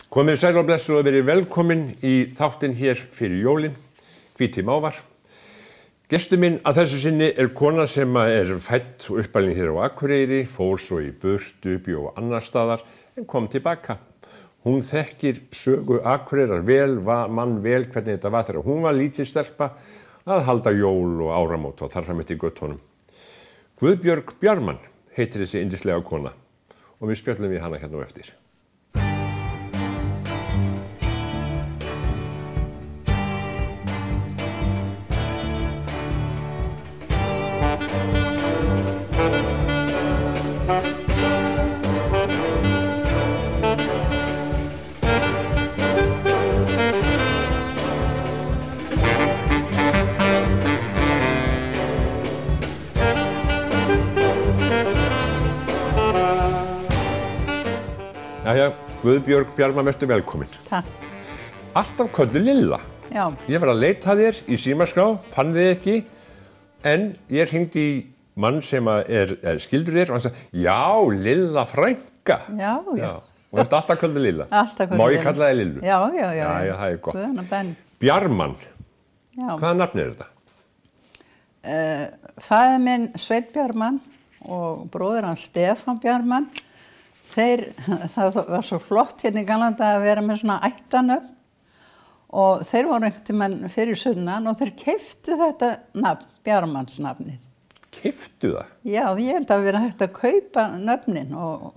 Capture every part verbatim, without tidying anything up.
Komið sæl og blessu og verið velkomin í þáttinn hér fyrir jólin, Hvíti mávar. Gestur minn að þessu sinni er kona sem er fædd og uppalin hér á Akureyri, fór svo í burtu, bjó annar staðar en kom tilbaka. Hún þekkir sögu Akureyrar vel, mann vel hvernig þetta var þegar hún var lítil stelpa að halda jól og áramót og þar fram eftir göttunum. Guðbjörg Bjarman heitir þessi yndislega kona og við spjöllum við hana hérna á eftir. Jæja, Guðbjörg Bjarman, vertu velkomin. Takk. Alltaf kölluð Lilla. Já. Ég var að leita að þér í símaskrá, fann þig ekki, en ég hringdi í mann sem er, er skildur þér og hann sagði, já, Lilla frænka. Já, já. já. Og þetta alltaf kölluð Lilla. Alltaf kölluð Má Lilla. ég kalla þig Lillu? Já, já, já. Já, já, það er gott. Guðan og benn. Bjarman. Já. Hvaða nafn er þetta? Uh, Faðir minn Sveinn Bjarman og bróðir hans Stefán Bjarman. Þeir, það var svo flott hérna í Galanda að vera með svona ættanöfn og þeir voru einhvern tímann fyrir sunnan og þeir keyptu þetta nafn, Bjarmansnafnið. Keyptu það? Já, ég held að vera hægt að kaupa nöfnin og,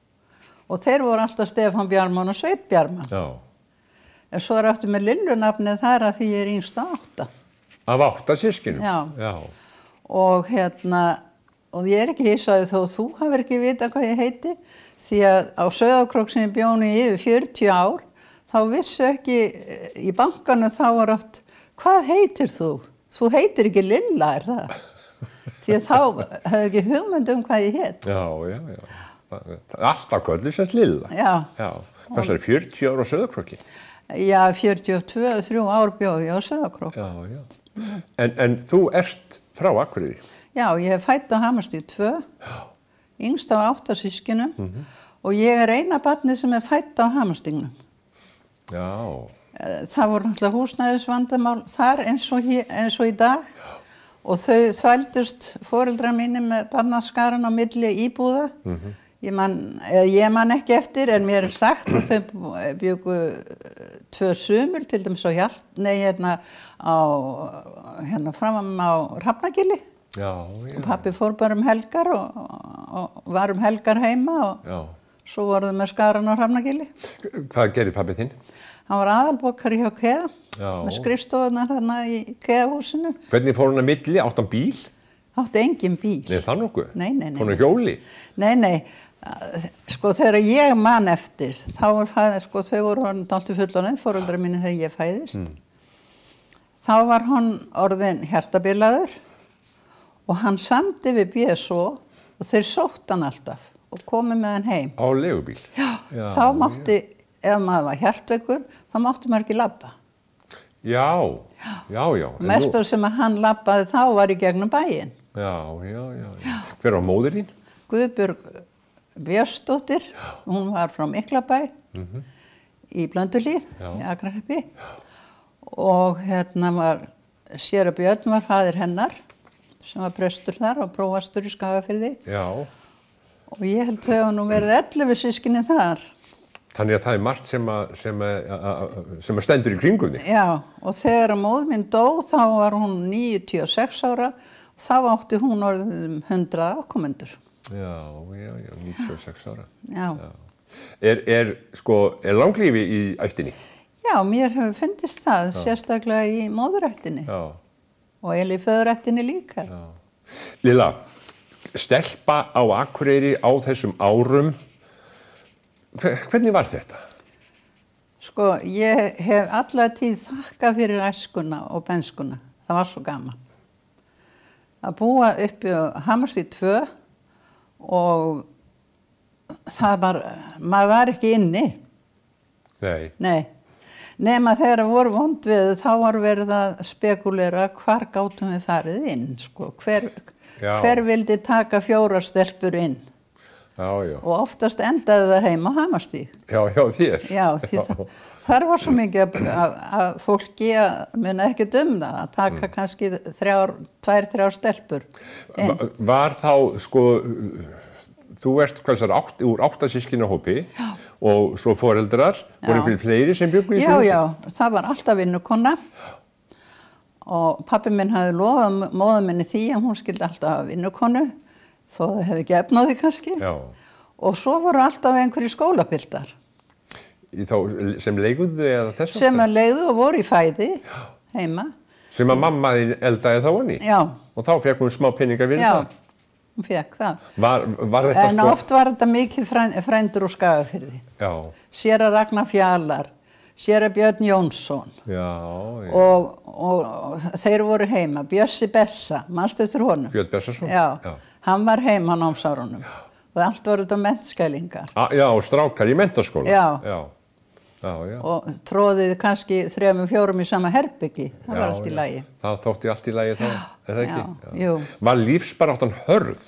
og þeir voru alltaf Stefán Bjarman og Sveinn Bjarman. Já. En svo er aftur með Lillunafnið þar að því ég er yngst á átta. Af átta systkinum? Já. Já. Og hérna, og ég er ekki hissaði þó þú hafur ekki vita hvað ég heiti, því að á Sauðárkrók sem ég bjónu í yfir fjörutíu ár, þá vissu ekki, í bankanum þá var oft, hvað heitir þú? Þú heitir ekki Lilla, er það? Því að þá hefði ekki hugmynd um hvað ég heit. Já, já, já. Alltaf kölluð sem Lilla. Já. Já. Hvað er fjörutíu ár á Sauðárkróki? Já, fjörutíu og tvö, þrjú ár bjóði ég á Sauðárkrók. Já, já. En, en þú ert frá Akureyri? Já, ég er fædd á Hamarstíg tvö. Já. Yngst af átta systkinum mm-hmm. og ég er eina barnið sem er fædd á Hamarstígnum. Já. Það voru náttúrulega húsnæðisvandamál þar eins og, hér, eins og í dag. Já. Og þau þvældust foreldrar mínir með barnaskaran á milli íbúða. Mm-hmm. Ég, man, ég man ekki eftir en mér er sagt að þau bjuggu tvö sumur til dæmis á Hjalt, nei hérna á hérna fram á Hrafnagili. Já, já. Og pappi fór bara um helgar og, og, og var um helgar heima og já. Svo voru þau með skaran á Hrafnagili. Hvað gerði pappi þinn? Hann var aðalbokkari hjá Kea, með skrifstofunar þarna í Kea-húsinu. Hvernig fór hann að milli? Átti hann bíl? Átti engin bíl. Nei, það nokkuð? Nei, nei, nei. Fór hann hjóli? Nei, nei. Sko þegar ég man eftir, þá var fæðið, sko þau voru hann dálítið fullorðin, foreldrar mínu þegar ég fæðist. Mm. Þá var hann orðinn hjartabilaður. Og hann samdi við B S O og þeir sótt hann alltaf og komið með hann heim. Á leigubíl? Já, já þá mátti, já. Ef maður var hjartveikur, þá mátti maður ekki labba. Já, já, já. Mestur sem að hann labbaði þá var í gegnum bæinn. Já, já, já, já. Hver var móðir þín? Guðbjörg Björnsdóttir, hún var frá Miklabæ mm-hmm. í Blönduhlíð, í Akrahreppi. Og hérna var, séra Björn var faðir hennar, sem var prestur þar og prófastur í Skagafirði. Já. Og ég held þau að nú verið ellefu systkini þar. Þannig að það er margt sem að, sem að, sem að stendur í kringum þig. Já, og þegar móðir mín dó, þá var hún níutíu og sex ára og þá átti hún orðið hundrað afkomendur. Já, já, já, níutíu og sex ára. Já. Já. Er, er, sko, er langlífi í ættinni? Já, mér hefur fundist það, já. Sérstaklega í móðurættinni. Já. Og eiginlega í föðurættinni líka. Já. Lilla, stelpa á Akureyri á þessum árum, hvernig var þetta? Sko, ég hef alla tíð þakkað fyrir æskuna og benskuna. Það var svo gaman. Að búa uppi á Hamarstíg tvö og það var, maður var ekki inni. Nei. Nei. Nema þegar voru vond við þá var verið að spekulera hvar gátum við farið inn, sko. Hver, hver vildi taka fjórar stelpur inn? Já, já. Og oftast endaði það heima á Hamarstíg. Já, já, þér. Já, því já. Það, þar var svo mikið af, af fólki að muna ekki um það, að taka mm. kannski þrjár, tvær, þrjár stelpur. Va, var þá, sko, þú ert hvað þessar átt, úr áttasískinahópi og svo foreldrar, voru einhverjum fleiri sem byggu í því? Já, já, það var alltaf vinnukonna. Og pabbi minn hafði lofað móður minni því að hún skildi alltaf hafa vinnukonu, þó það hefði ekki efnaði kannski. Já. Og svo voru alltaf einhverju skólapiltar. Í þá, sem leiguðu eða þess? Sem að leiguðu og voru í fæði heima. Sem að mamma þín eldaði þá honni? Já. Og þá fekk hún smá peninga við það? Já, hún fekk það. Var, var þetta en sko... oft var þetta mikið frænd, frændur úr Skagafirði. Já. Séra Ragnar Fjalar. Séra Björn Jónsson já, já. Og, og, og þeir voru heima, Bjössi Bessa, manstu eftir honum? Björn Bessason? Já, já, hann var heima á námsárunum og allt voru þetta menntskælingar. Ah, já, strákar í menntaskóla? Já. Já. Já, já. Og tróðið kannski þremur, fjórum í sama herbyggi, það já, var allt í lagi. Það þótti allt í lagi þá, er það ekki? Já, jú. Var lífsbaráttan hörð?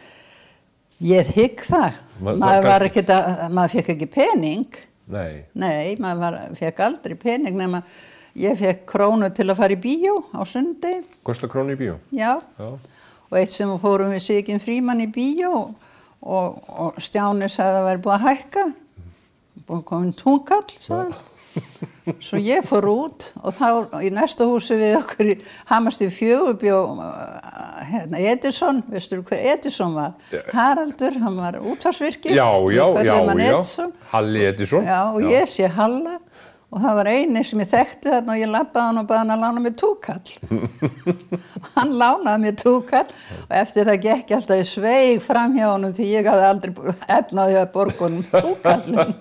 Ég hygg það, Ma, maður var ekki, maður fekk ekki pening. Nei. Nei, maður var, fekk aldrei pening nema ég fekk krónu til að fara í bíó á sundi. Kostar krónu í bíó? Já. Já. Og eitt sem fórum við Sigyn Frímann í bíó og, og Stjáni sagði að það væri búið að hækka. Búið komin túnkall, sagði hann. Svo ég fór út og þá í næsta húsi við okkur í Hamarstíg fjögur bjó hérna, Edison, veistu hver Edison var? Ja. Haraldur, hann var útvarsvirki. Já, já, já, já. Edison. Halli Edison. Já, og já. Ég sé Halla og það var eini sem ég þekkti þarna og ég labbaði hann og baði hann að lána mér túkall. Hann lánaði mér túkall og eftir það gekk ég alltaf í sveig fram hjá honum því ég hafði aldrei efnaði að borga honum túkallin.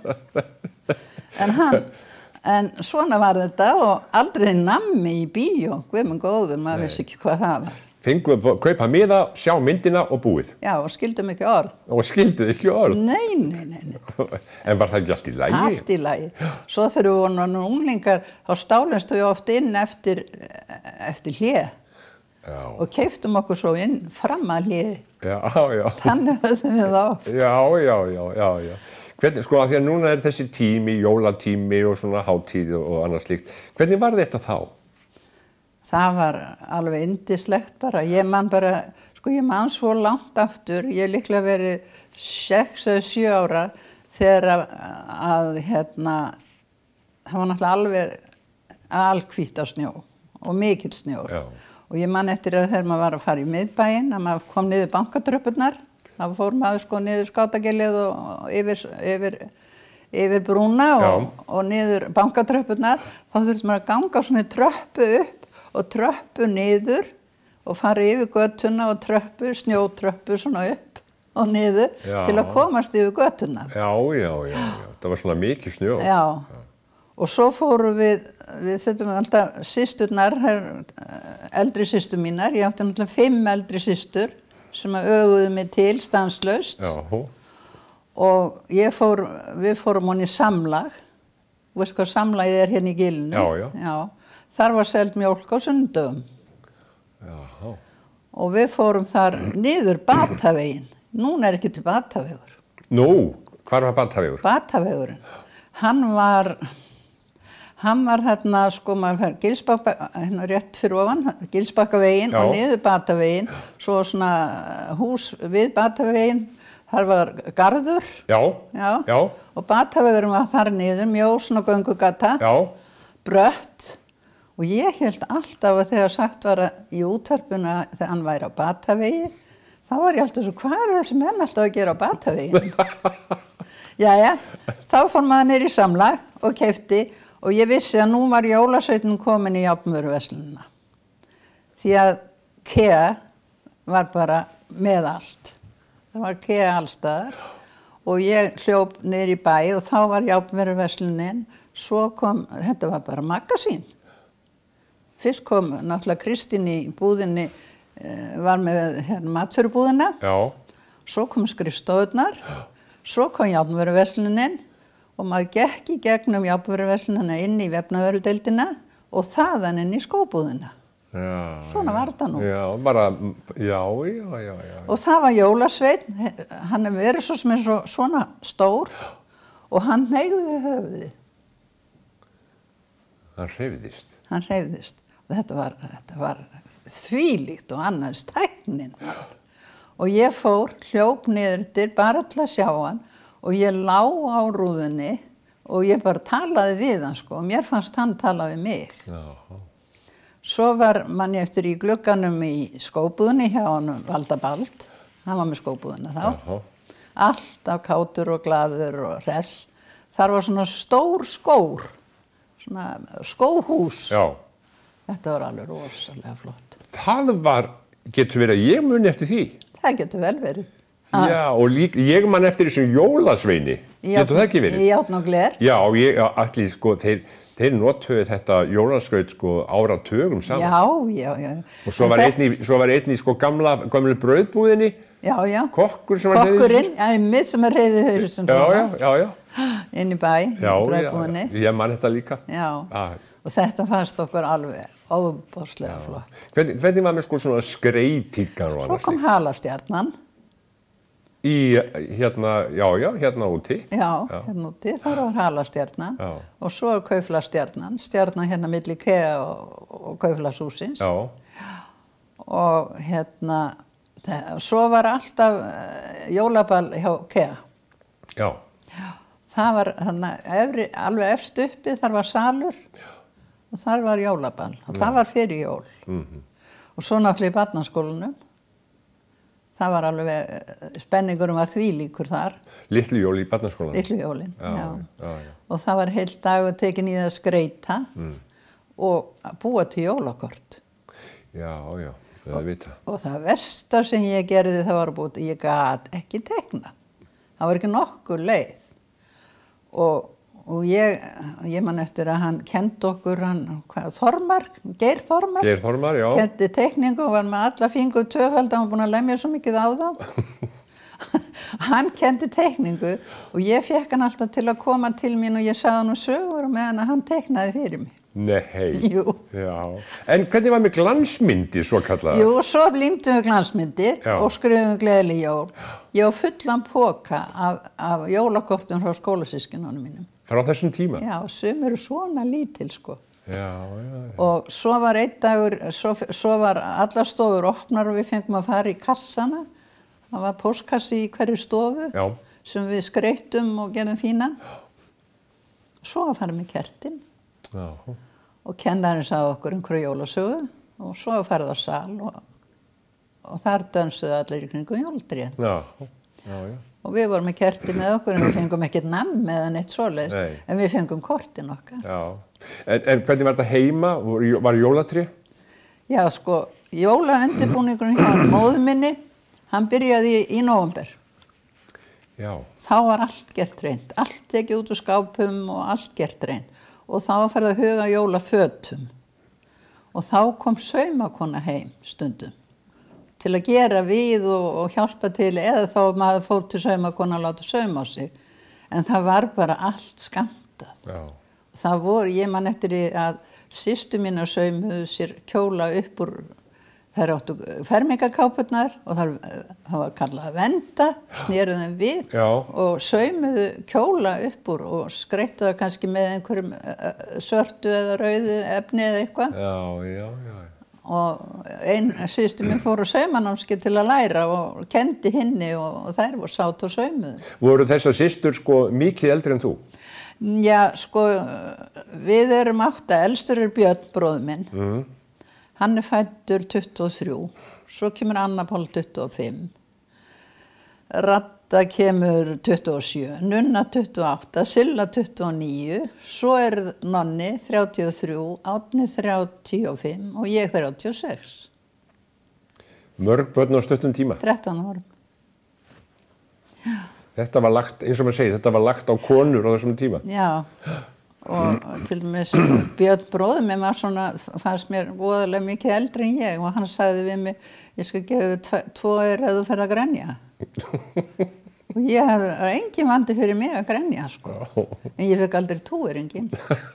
En hann En svona var þetta og aldrei nammi í bíó, guð minn góður, maður vissi ekki hvað það var. Fengu að kaupa miða, sjá myndina og búið. Já, og skildum ekki orð. Og skildu ekki orð? Nei, nei, nei, nei. En var það ekki allt í lagi? Allt í lagi. Svo þegar við vorum unglingar, þá stálumstu við oft inn eftir, eftir hlið. Já. Og keyptum okkur svo inn fram að hlið. Já, já. Þannig höfðum við það oft. Já, já, já, já, já. Hvernig, sko, að því að núna er þessi tími, jólatími og svona hátíð og annað slíkt. Hvernig var þetta þá? Það var alveg yndislegt bara. Ég man bara, sko, ég man svo langt aftur. Ég líklega verið sex eða sjö ára þegar að, að hérna, það var náttúrulega alveg alhvítt á snjó og mikill snjór. Já. Og ég man eftir að þegar maður var að fara í miðbæinn, að maður kom niður bankatröppurnar. Það fór maður sko niður Skátagilið og yfir, yfir, yfir brúna og, og niður bankatröppurnar. Þá þurfti maður að ganga svona tröppu upp og tröppu niður og fara yfir götuna og tröppu, snjótröppu svona upp og niður já. Til að komast yfir götuna. Já, já, já, já. Það var svona mikið snjó. Já. Já. Og svo fórum við, við þurftum alltaf systurnar, eldri systur mínar, ég átti náttúrulega fimm eldri systur, sem að öguðu mig til stanslaust. Já. Og ég fór, við fórum honni í samlag. Þú veist hvað samlagið er hérna í Gilinu? Já, já. Já. Þar var selt mjólk á sundum. Já. Og við fórum þar niður Bataveginn. Núna er ekki til Batavegur. Nú, hvar var Batavegur? Batavegurinn. Hann var... Hann var þarna, sko, maður fer Gilsbakka, hérna rétt fyrir ofan, Gilsbakkaveginn og niður Bataveginn, svo svona hús við Bataveginn, þar var garður. Já, já. Já. Og Batavegurinn var þar niður, mjó, svona göngugata, já. Brött. Og ég held alltaf að þegar sagt var að í útvarpinu þegar hann væri á Batavegi, þá var ég alltaf svo, hvað er þessi menn alltaf að gera á Bataveginn? Jæja, þá fór maður niður í samlag og keypti. Og ég vissi að nú var jólasveinninn komin í járnvöruverslunina. Því að KEA var bara með allt. Það var KEA allstaðar. Og ég hljóp niður í bæ og þá var járnvöruverslunin. Svo kom, þetta var bara magasín. Fyrst kom náttúrulega Kristín í búðinni, var með hérna, matvörubúðina. Já. Svo kom skrifstofurnar. Svo kom járnvöruverslunin. Og maður gekk í gegnum járnvöruverslunina inn í vefnaðvörudeildina og þaðan inn í skóbúðina. Já, Svona var þetta nú. Já, bara, já, já, já, já. Og það var jólasveinn, hann er verið svo sem er svo, svona stór og hann hneigði höfuðið. Hann hreyfðist. Hann hreyfðist. Og þetta var, þetta var þvílíkt og annars tæknin. Og ég fór, hljóp niður til bara til að sjá hann og ég lá á rúðunni og ég bara talaði við hann sko og mér fannst hann tala við mig. Já. Svo var manni eftir í glugganum í skóbúðinni hjá honum Valdabald, hann var með skóbúðina þá. Já. Alltaf kátur og glaður og hress. Þar var svona stór skór, svona skóhús. Já. Þetta var alveg rosalega flott. Það var, getur verið að ég muni eftir því. Það getur vel verið. Já, og líka, ég man eftir þessum jólasveini. Getur það ekki verið? Í Járn og gler. Já, ég, allir, sko, þeir, þeir notuðu þetta jólaskraut, sko, áratugum saman. Já, já, já. Og svo var einni, svo var einni, sko, gamla, gamla brauðbúðinni. Já, já. Kokkur sem var Kokkurinn, já, mitt sem er reyði hausinn. Já, já, já, já. Inn í bæ, já, brauðbúðinni. Já, ég man þetta líka. Já. Ah. Og þetta fannst okkur alveg óbúrslega flott. Hvernig, hvernig var með sko svona skreytingar og Svo kom halastjarnan. Í, hérna, já, já, hérna úti. Já, já. hérna úti, þar var halastjarnan. Já. Og svo er kauflastjarnan, stjarnan hérna milli Kea og, og kauflashúsins. Já. Og hérna, það, svo var alltaf uh, jólaball hjá Kea. Já. Já. Það var hana, efri, alveg efst uppi, þar var salur. Já. Og þar var jólaball og það var fyrir jól. Mm-hmm. Og svo náttúrulega í barnaskólanum. Það var alveg, spenningurum var þvílíkur þar. Litlu jól í barnaskólanum? Litlu jólin, já. Já, já, já. Og það var heilt dagur tekin í það að skreyta mm. og búa til jólakort. Já, já, það vita. Og það versta sem ég gerði það var að búa, ég gat ekki teiknað. Það var ekki nokkur leið. Og Og ég, ég man eftir að hann kendi okkur, hann, hvað, Þormar, Geir Þormar. Geir Þormar, já. Kendi teikningu og var með alla fingur tvöfald, hann var búinn að lemja svo mikið á þá. Hann kendi teikningu og ég fekk hann alltaf til að koma til mín og ég sagði hann um sögur og meðan að hann teiknaði fyrir mig. Nei. Jú. Já. En hvernig var með glansmyndir svo kallaða? Jú, svo límdum við glansmyndir já. Og skrifum gleðileg jól. Ég á fullan poka af, af jólakortum frá skólasyskinunum mínum. Frá þessum tíma? Já, sum eru svona lítil, sko. Já, já, já. Og svo var einn dagur, svo, svo var allar stofur opnar og við fengum að fara í kassana. Það var póstkassi í hverju stofu já. Sem við skreyttum og gerðum fínan. Svo að fara með kertin. Já. Og kennarinn sagði okkur einhverju jólasögu og svo að fara á sal og, og þar dönsuðu allir í kringum jóldrið. Já, já, já. Og við vorum með kerti með okkur en við fengum ekkert namn eða neitt svoleiðis, Nei. En við fengum kortin okkar. Já. En, en hvernig var þetta heima? Var jólatrí? Já, sko, jólaundirbúningurinn hjá móður minni, hann byrjaði í, í nóvember. Já. Þá var allt gert reynd, allt tekið út úr skápum og allt gert reynd. Og þá var farið að huga jólafötum. Og þá kom saumakona heim stundum. Til að gera við og, og hjálpa til eða þá maður fór til saumakona að láta sauma á sig. En það var bara allt skammtað. Já. Það voru, ég man eftir að systur mínar saumuðu sér kjóla upp úr, þær áttu fermingakápurnar og það, það var kallað að venda, snéru þeim við Já. Og saumuðu kjóla upp úr og skreyttu það kannski með einhverjum svörtu eða rauðu efni eða eitthvað. Já, já, já. Og einn systir minn fór á saumanámskeið til að læra og kendi henni og, og þær voru sátt og saumuðu. Voru þessar systur sko mikið eldri en þú? Já, sko, við erum átta, elstur er Björn bróður minn. Mm. Hann er fæddur tuttugu og þrjú, svo kemur Anna Pál tuttugu og fimm. Radda kemur tuttugu og sjö, Nunna tuttugu og átta, Silla tuttugu og níu, svo er Nonni þrjátíu og þrjú, Árni þrjátíu og fimm og ég þrjátíu og sex. Mörg börn á stuttum tíma? þrettán árum. Já. Þetta var lagt, eins og maður segir, þetta var lagt á konur á þessum tíma? Já, og til dæmis Björn bróður mér var svona, fannst mér voðalega mikið eldri en ég og hann sagði við mig, ég skal gefa tvo er að þú ferð að grenja. Og ég hafði engin vandi fyrir mig að grenja, sko. En ég fekk aldrei túir engin.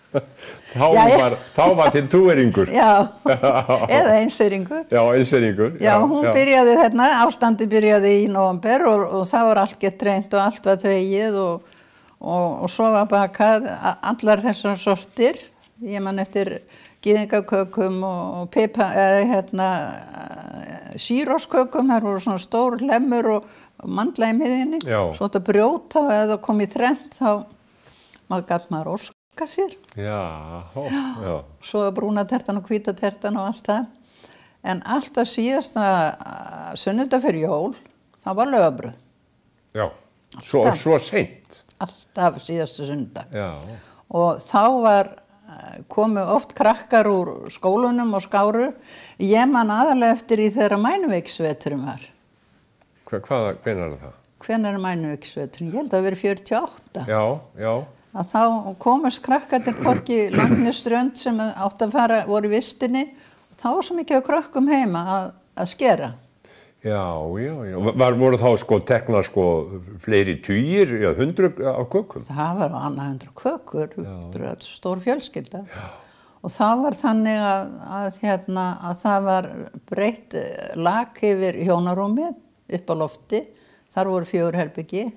þá, var, þá var til túeringur. Já, eða einseringur. Já, einseringur. Já, hún já. byrjaði þarna, ástandi byrjaði í nóvember og, og það var allt gett reynt og allt var þvegið og, og, og svo var bakað allar þessar sortir. Ég man eftir gyðingakökum og pipa, eða hérna, sýróskökum, þar voru svona stór hlemmur og, og mandla í miðinni. Já. Svo þetta brjóta og eða kom í þrennt þá maður gat maður óska sér. Já, ó, já. Svo brúna tertan og hvíta tertan og allt það. En alltaf síðasta sunnudag fyrir jól, það var laufabrauð. Já, svo, svo seint. Alltaf síðasta sunnudag. Já. Og þá var, komu oft krakkar úr skólunum og skáru. Ég man aðalega eftir í þeirra Mænuveiksveturum var. Hva, hvaða, hvenær er það? Hvenær er Mænuveiksveturum? Ég held að það veri fjörutíu og átta. Já, já. Að þá komast krakkarnir hvorki Langneströnd sem átt að fara, voru í vistinni og þá var svo mikið á krökkum heima að, að skera. Já, já, já. Var, voru þá sko tekna sko fleiri tugir, já, hundruð af kökum? Það var annað hundruð kökur, hundruð, stór fjölskylda. Já. Og það var þannig að, að, hérna, að það var breytt lak yfir hjónarúmið upp á lofti, þar voru fjögur herbyggi.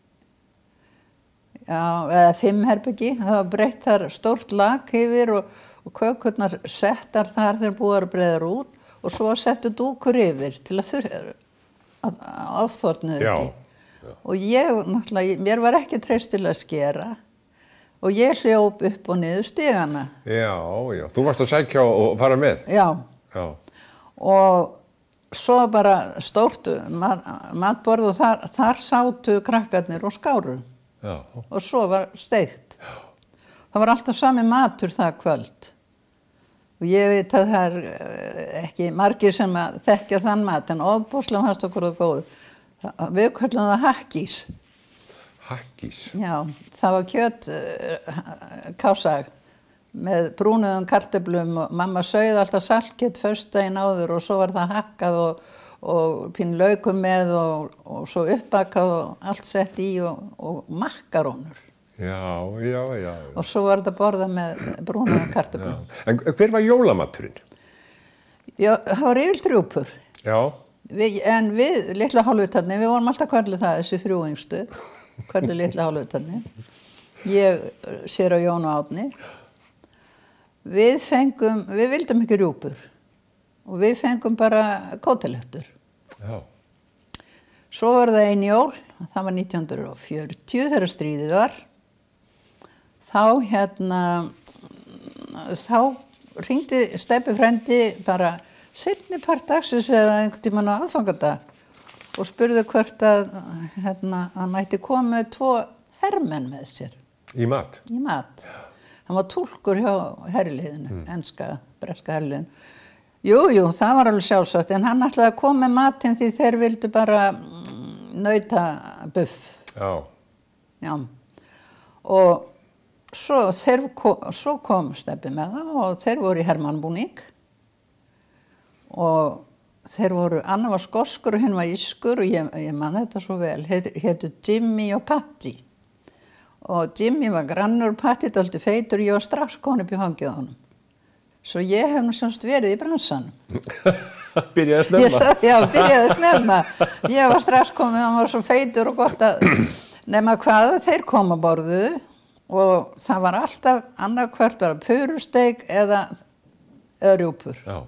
Já, eða fimm herbyggi, það var breytt þar stórt lak yfir og, og kökurnar settar þar þegar búið að breiðar út og svo settu dúkur yfir til að þurfa afþornuðu ekki. Já. Og ég, náttúrulega, mér var ekki treyst til að skera og ég hljóp upp og niður stigana. Já, já, þú varst að sækja og fara með? Já. Já. Og svo bara stórt mat, matborð og þar, þar sátu krakkarnir og skáru. Já. Og svo var steikt. Já. Það var alltaf sami matur það kvöld. Og ég veit að það er ekki margir sem að þekkja þann mat, en ofboðslega fannst okkur það góður. Við köllum það hakkís. Hakkís? Já, það var kjöt kásag með brúnuðum kartöflum og mamma sauð alltaf saltkjöt föstudaginn áður og svo var það hakkað og og pín laukum með og, og svo uppbakað og allt sett í og, og makkarónur. Já, já, já, já. Og svo var þetta borðað með brúnaðum kartöflum. En hver var jólamaturinn? Já, það var yfir rjúpur. Já. Við, en við, litla hálfvitarnir, við vorum alltaf kölluð það, þessi þrjú yngstu, kölluð litla hálfvitarnir. Ég, sér á Jón og Árni. Við fengum, við vildum ekki rjúpur. Og við fengum bara kótilettur. Já. Svo var það ein jól, það var nítján hundruð fjörutíu þegar stríðið var. Þá hérna, þá hringdi Stebbi frændi bara seinni part dagsins eða einhvern tímann á aðfangadag og spurði hvort að hérna, hann mætti koma með tvo hermenn með sér. Í mat? Í mat. Hann var túlkur hjá herliðinu, mm. enska, breska herliðinu. Jú, jú, það var alveg sjálfsagt, en hann ætlaði að koma með matinn því þeir vildu bara nautabuff. Já. Já. Og svo, þeir, svo kom Stebbi með það og þeir voru í hermannbúning. Og þeir voru, annar var skoskur og hinn var ískur og ég, ég man þetta svo vel, hétu Jimmy og Patti. Og Jimmy var grannur, Patti dálítið feitur og ég var strax komin upp í hangið á honum. Svo ég hef nú semst verið í bransanum. Byrjaði snemma? Ég, já, byrjaði snemma. Ég var strax komið, hann var svo feitur og gott að nema hvaða, þeir koma borðu og það var alltaf, annarkvört var purusteik eða, eða rjúpur. Já.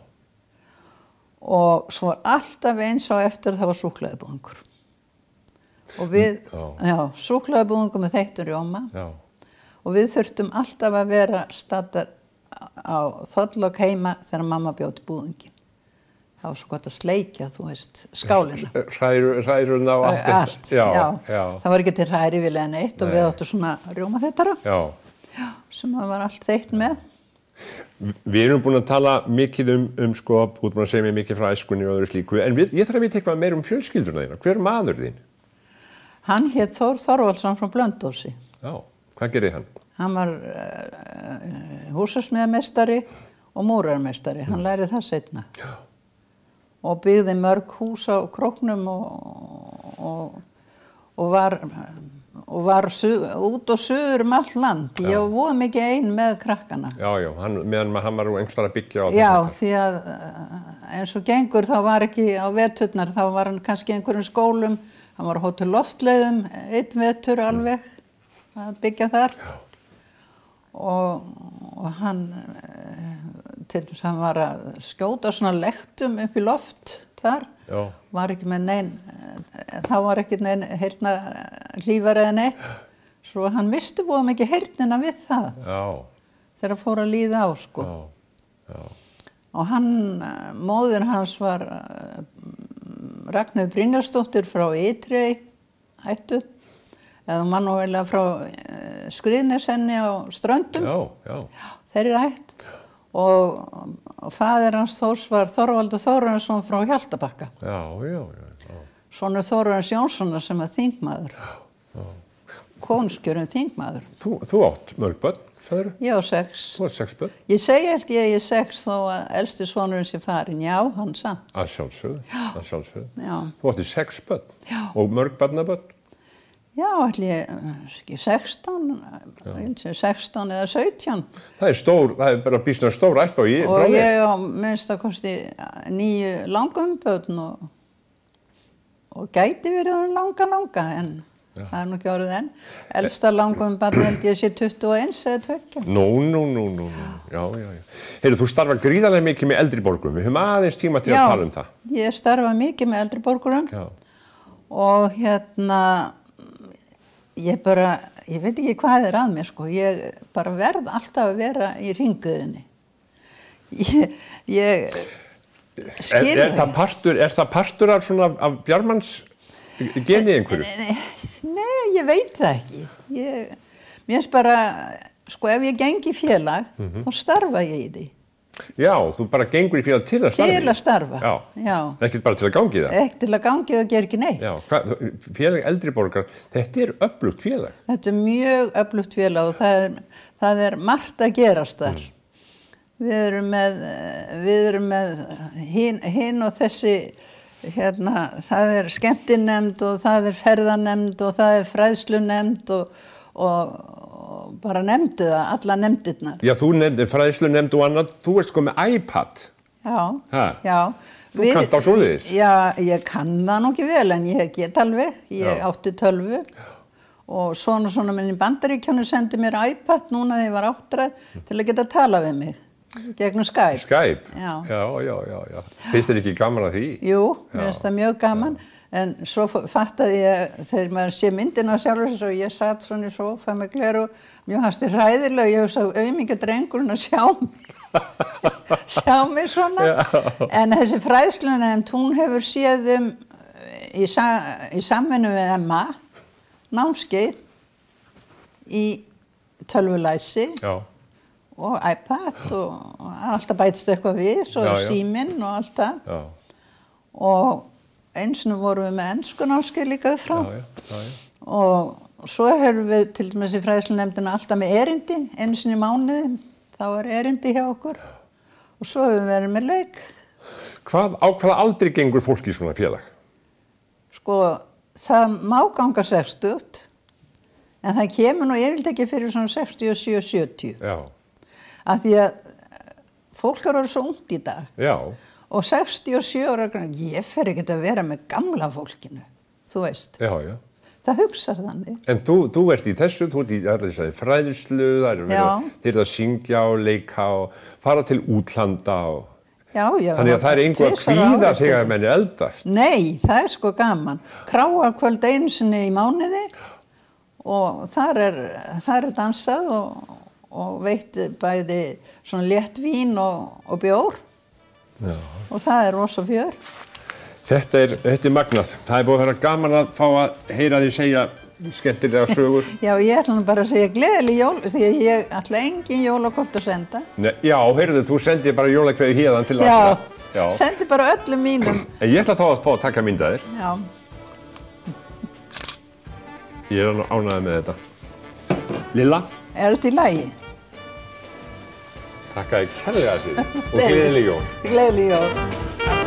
Og svo var alltaf eins og eftir það var súkkulaðibúðingur. Og við, já, já súkkulaðibúðingur með þeittur rjóma. Já. Og við þurftum alltaf að vera staddar á Þorlák heima þegar mamma bjóti búðingin. Það var svo gott að sleikja, þú veist, skálina. Hræru, hæruna og allt. Allt, já, já. Já. Það var ekki til hrærivél en eitt og við áttum svona rjómaþeytara. Já. Já, sem var allt þeytt með. Við erum búin að tala mikið um, um sko, búin að segja mér mikið frá æskunni og öðru slíku, en við, ég þarf að vita eitthvað meir um fjölskylduna þína. Hver maður þín? Hann hét Þór Þorvaldsson frá Blöndósi. Já, hvað gerði hann? Hann var uh, húsasmiðameistari og múrarmeistari. Hann mm. lærið það seinna. Já. Og byggði mörg hús á Króknum og, og, og var og var út og suður um allt land. Ég var voða mikið ein með krakkana. Já, já, hann, meðan hann var einhverjar að byggja á Já, því að eins og gengur þá var ekki á veturnar, þá var hann kannski einhverjum skólum, hann var á Hótel Loftleiðum, einn vetur alveg að byggja þar. Já. Og, og hann, til þess að hann var að skjóta svona lektum upp í loft þar. Já. Var ekki með neinn, þá var ekki neinn heyrna hlífar eða neitt, svo hann misti voða mikið heyrnina við það. Já. Þegar fór að líða á, sko. Já. Já. Og hann, móðir hans var Ragnheiður Brynjarsdóttir frá Ytri ættu, eða mannuvegulega frá Skriðnesenni á Ströndum. Já, já. Þeir eru ætt. Og, og faðir hans Þórs var Þorvaldur Þórarinsson frá Hjaltabakka. Já, já, já. Sonur Þórarins Jónssonar sem er þingmaður. Já, já. Konungskjörinn þingmaður. Þú, þú átt mörg börn, sagðirðu? Ég á sex. Þú átt sex börn? Ég segi held ég ég sex þó að elsti sonurinn sé farin. Já, hann samt. Að sjálfsögðu, að sjálfsögðu. Já. Þú átti sex börn? Já. Og mörg barnabörn? Já, ætli sextán, sextán eða sautján. Það er stór, það er bara býsna stór ættbá í frá þér. Og ég á minnst að kosti níu langumbörn og, og gæti verið langa langa, en já. Það er nú ekki orðið enn. Elsta langumbarn held ég sé tuttugu og eins eða tveggja. Nú, nú, nú, nú, nú, já, já, já. Heyrðu, þú starfar gríðarlega mikið með eldri borgurum, við höfum aðeins tíma til já, að tala um það. Já, ég starfa mikið með eldri borgurum og hérna, ég bara, ég veit ekki hvað er að mér, sko. Ég bara verð alltaf að vera í hringuðinni. Ég, ég skil er, er það partur, er það partur af svona, af Bjarmans genið einhverju? Nei, ég veit það ekki. Ég, mér finnst bara, sko, ef ég geng í félag, mm-hmm. þá starfa ég í því. Já, þú bara gengur í félag til að starfa? Til að starfa, já. já. Ekki bara til að gangi það? Ekki til að gangi og gera ekki neitt. Já, hvað, félag eldri borgar, þetta er öflugt félag? Þetta er mjög öflugt félag og það er, það er margt að gerast þar. Mm. Við erum með, við erum með hin, hin og þessi, hérna, það er skemmtinemnd og það er ferðanemnd og það er fræðslunemnd og, og bara nefndu það, alla nefndirnar. Já, þú nefndir fræðslu nefnd og annað, þú ert sko með iPad. Já, ha? já. Þú Við, kannt á svoleiðis? Já, ég kann það nú ekki vel, en ég get alveg. Ég já. átti tölvu og svona svona minn í Bandaríkjunum sendi mér iPad núna þegar ég var áttra mm. til að geta tala við mig. Gegnum Skype. Skype? Já. Já, já, já, já. Finnst þér ekki gaman að því? Jú, mér finnst það mjög gaman. Já. En svo fattaði ég, þegar maður sé myndina sjálfur og ég satt svona í sófa með gleru, mjög hans til hræðilega, ég hugsa auðmikið drengurinn að sjá mig, sjá mig svona. Já. En þessi fræðslunefnd, hún hefur séð um í, sa, í samvinnu við M A, námskeið í tölvulæsi já. Og iPad og, og alltaf bætst eitthvað við, svo já, síminn og allt það. Já. Og eins og vorum við með enskunámskeið líka upp frá. Já, já, já, já. Og svo höfum við til dæmis í fræðslunefndina alltaf með erindi, einu sinni í mánuði, þá er erindi hjá okkur. Og svo höfum við verið með leik. Hvað, á hvaða aldri gengur fólk í svona félag? Sko, það má ganga sextugt, en það kemur nú yfirleitt ekki fyrir svona sextíu og sjö sjötíu. Já. Af því að fólk er orðið svo ungt í dag. Já. Og sextíu og sjö ára, ég fer ekkert að vera með gamla fólkinu, þú veist. Já, já. Það hugsar þannig. En þú, þú ert í þessu, þú ert í þessari fræðslu, það er verið að syngja og leika og fara til útlanda og... Já, já. Þannig að það er einhver að kvíða þegar menn er eldast. Nei, það er sko gaman. Kráarkvöld einu sinni í mánuði og þar er, þar er dansað og, og veitt bæði svona létt vín og, og bjór. Já. Og það er rosa fjör. Þetta er, þetta er magnað. Það er búið að vera gaman að fá að heyra því segja skemmtilega sögur. Já, ég ætla nú bara að segja gleðileg jól, því að ég ætla engin jólakort að senda. Nei, já, heyrðu, þú sendir bara jólakveði héðan til allra. Já, já. Sendi bara öllum mínum. En ég ætla þá að fá að taka mynda þér. Já. Ég er ánægður með þetta. Lilla? Er þetta í lagi? Takk að þið kærlega fyrir og gleðileg jól. Gleðileg jól.